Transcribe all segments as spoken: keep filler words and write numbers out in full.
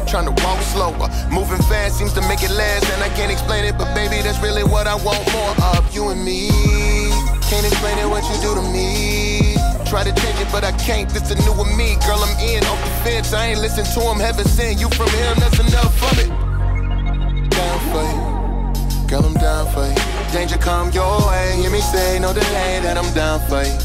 trying to walk slower. Moving fast seems to make it last, and I can't explain it, but baby, that's really what I want more of. You and me, can't explain it what you do to me. Try to change it, but I can't, this the new of me. Girl, I'm in, off the fence, I ain't listen to him. Heaven sent you from him, that's enough of it. Down for you, girl, I'm down for you. Danger come your way, hear me say, no delay, that I'm down for you.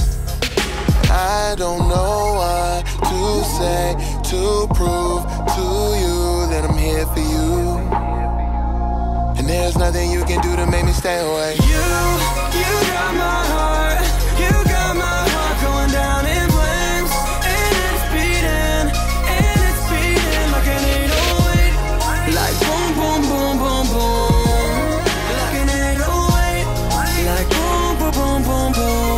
I don't know what to say to prove to you that I'm here for you. And there's nothing you can do to make me stay away. You, you got my heart, you got my heart going down in flames. And it's beating, and it's beating like an eight oh eight. Like boom, boom, boom, boom, boom. Like an eight oh eight. Like boom, boom, boom, boom, boom.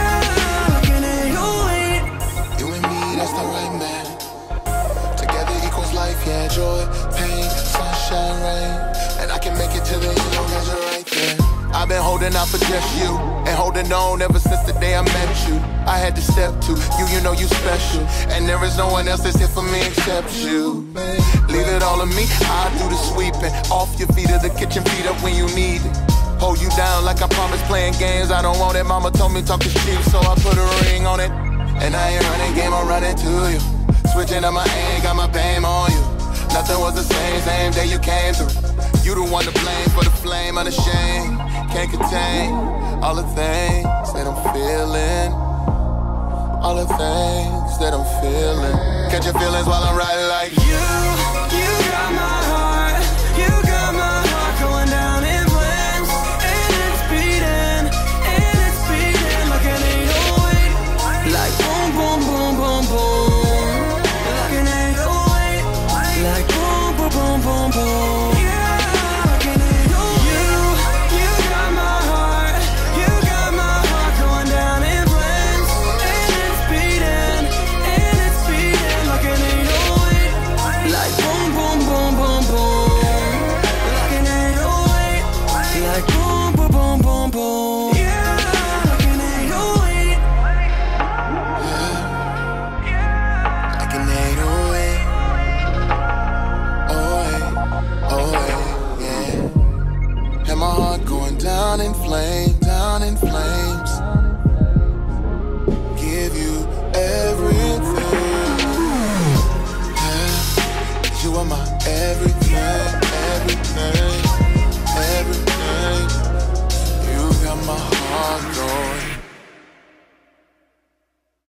Yeah, joy, pain, sunshine, rain, and I can make it to the end long as you're right there. I've been holding out for just you, and holding on ever since the day I met you. I had to step to you, you know you special, and there is no one else that's here for me except you. Leave it all on me, I'll do the sweeping. Off your feet to the kitchen, feet up when you need it. Hold you down like I promised, playing games I don't want it. Mama told me talk is cheap, so I put a ring on it. And I ain't running game, I'm running to you. Switching up my aim, got my BAME on you. Nothing was the same, same day you came through. You the one to blame for the flame of the shame. Can't contain all the things that I'm feeling. All the things that I'm feeling. Catch your feelings while I'm riding like you.